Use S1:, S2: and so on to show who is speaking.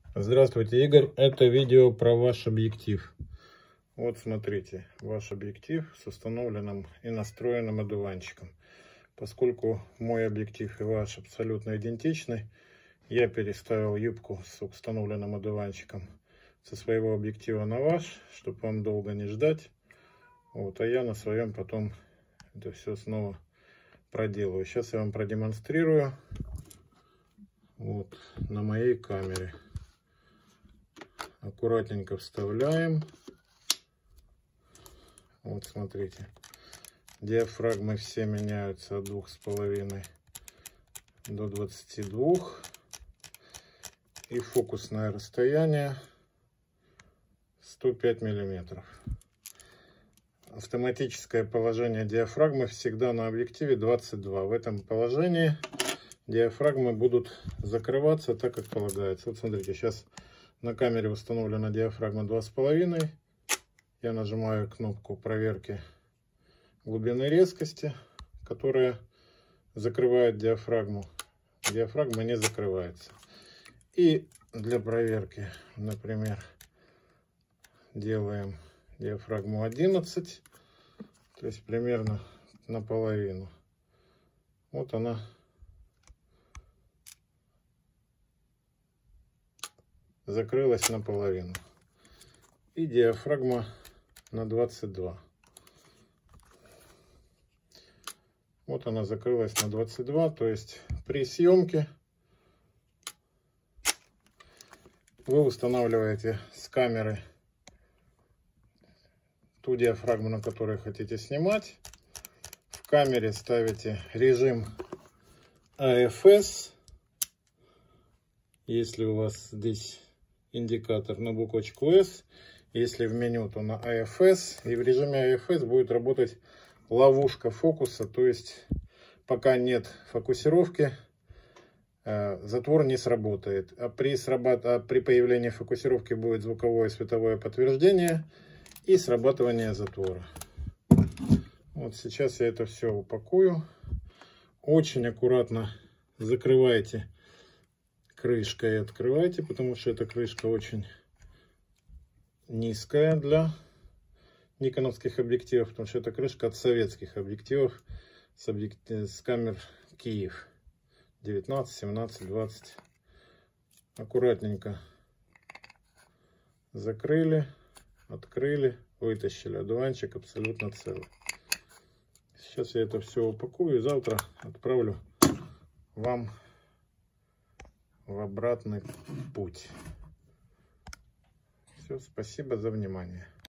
S1: Здравствуйте, Игорь. Это видео про ваш объектив. Вот смотрите, ваш объектив с установленным и настроенным одуванчиком. Поскольку мой объектив и ваш абсолютно идентичны, я переставил юбку с установленным одуванчиком со своего объектива на ваш, чтобы вам долго не ждать. Вот, а я на своем потом это все снова проделаю. Сейчас я вам продемонстрирую. Вот на моей камере. Аккуратненько вставляем. Вот смотрите, диафрагмы все меняются от 2,5 до 22, и фокусное расстояние 105 миллиметров. Автоматическое положение диафрагмы всегда на объективе 22. В этом положении диафрагмы будут закрываться так, как полагается. Вот смотрите, сейчас на камере установлена диафрагма 2,5. Я нажимаю кнопку проверки глубины резкости, которая закрывает диафрагму. Диафрагма не закрывается. И для проверки, например, делаем диафрагму 11, то есть примерно наполовину. Вот она закрылась наполовину. И диафрагма на 22. Вот она закрылась на 22, то есть при съемке вы устанавливаете с камеры ту диафрагму, на которой хотите снимать. В камере ставите режим AFS. Если у вас здесь индикатор на буквочку S, если в меню, то на AFS. И в режиме AFS будет работать ловушка фокуса, то есть пока нет фокусировки, затвор не сработает. А при появлении фокусировки будет звуковое и световое подтверждение и срабатывание затвора. Вот сейчас я это все упакую. Очень аккуратно закрывайте крышкой и открывайте, потому что эта крышка очень низкая для никоновских объективов, потому что это крышка от советских объективов с камер Киев 19, 17, 20. Аккуратненько закрыли, открыли, вытащили. Одуванчик абсолютно целый. Сейчас я это все упакую и завтра отправлю вам в обратный путь. Все, спасибо за внимание.